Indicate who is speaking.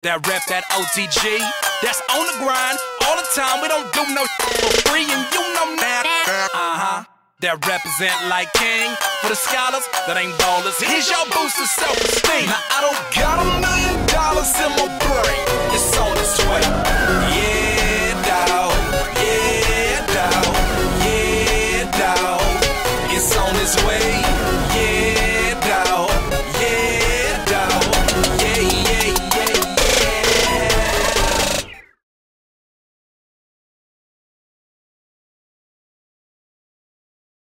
Speaker 1: That rep, that OTG, that's on the grind all the time. We don't do no for free, and you know that. That represent like king for the scholars that ain't ballers. Here's your boost of self-esteem. Now I don't got $1 million in my brain. It's on its way.